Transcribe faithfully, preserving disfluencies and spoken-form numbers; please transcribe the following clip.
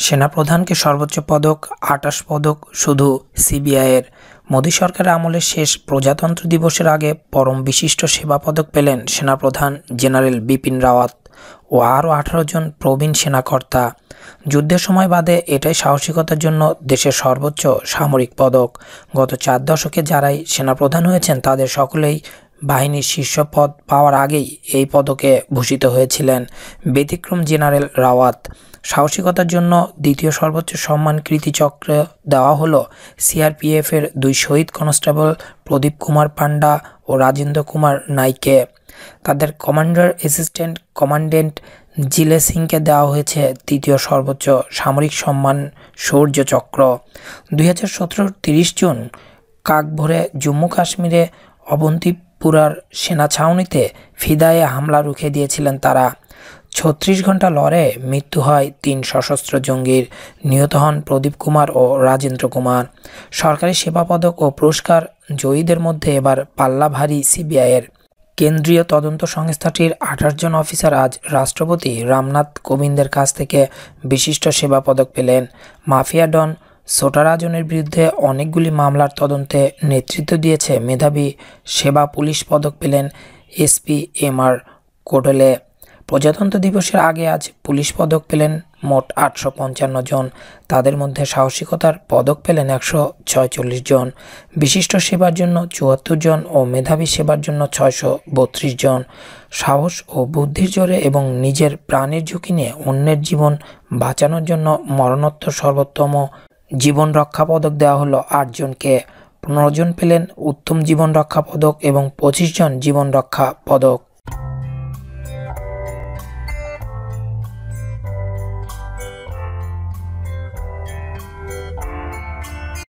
সেনাপ্রধানকে সর্বোচ্চ পদক আটাশ পদক শুধু সিবিআইয়ের। মোদী সরকারের আমলে শেষ প্রজাতন্ত্র দিবসের আগে পরম বিশিষ্ট সেবা পদক পেলেন সেনাপ্রধান জেনারেল বিপিন রাওয়াত ও আরও আঠারো জন প্রবীণ সেনাকর্তা। যুদ্ধের সময় বাদে এটাই সাহসিকতার জন্য দেশের সর্বোচ্চ সামরিক পদক। গত চার দশকে যারাই সেনাপ্রধান হয়েছেন তাদের সকলেই বাহিনীর শীর্ষ পদ পাওয়ার আগেই এই পদকে ভূষিত হয়েছিলেন। ব্যতিক্রম জেনারেল রাওয়াত। সাহসিকতার জন্য দ্বিতীয় সর্বোচ্চ সম্মান কীর্তিচক্র দেওয়া হলো সিআরপিএফের দুই শহীদ কনস্টেবল প্রদীপ কুমার পান্ডা ও রাজেন্দ্র কুমার নাইকে। তাদের কমান্ডার অ্যাসিস্ট্যান্ট কমান্ড্যান্ট জিলে সিংকে দেওয়া হয়েছে তৃতীয় সর্বোচ্চ সামরিক সম্মান শৌর্য চক্র। দুই হাজার সতেরোর তিরিশ জুন কাকভোরে জম্মু কাশ্মীরে অবন্তিপুরার সেনা ছাউনিতে ফিদায়ে হামলা রুখে দিয়েছিলেন তারা। ছত্রিশ ঘন্টা লড়ে মৃত্যু হয় তিন সশস্ত্র জঙ্গির। নিহত হন প্রদীপ কুমার ও রাজেন্দ্র কুমার। সরকারি সেবা পদক ও পুরস্কার জয়ীদের মধ্যে এবার পাল্লা ভারী সিবিআইয়ের। কেন্দ্রীয় তদন্ত সংস্থাটির আঠাশ জন অফিসার আজ রাষ্ট্রপতি রামনাথ কোবিন্দের কাছ থেকে বিশিষ্ট সেবা পদক পেলেন। মাফিয়া ডন ছোটা রাজনের বিরুদ্ধে অনেকগুলি মামলার তদন্তে নেতৃত্ব দিয়েছে মেধাবী সেবা পুলিশ পদক পেলেন এসপি এম আর কোডলে। প্রজাতন্ত্র দিবসের আগে আজ পুলিশ পদক পেলেন মোট আটশো পঞ্চান্ন জন। তাদের মধ্যে সাহসিকতার পদক পেলেন একশো ছয়চল্লিশ জন, বিশিষ্ট সেবার জন্য চুয়াত্তর জন ও মেধাবী সেবার জন্য ছয়শো বত্রিশ জন। সাহস ও বুদ্ধির জোরে এবং নিজের প্রাণের ঝুঁকি নিয়ে অন্যের জীবন বাঁচানোর জন্য মরণোত্তর সর্বোত্তম জীবন রক্ষা পদক দেওয়া হলো আট জনকে। পনেরো জন পেলেন উত্তম জীবন রক্ষা পদক এবং পঁচিশ জন জীবন রক্ষা পদক।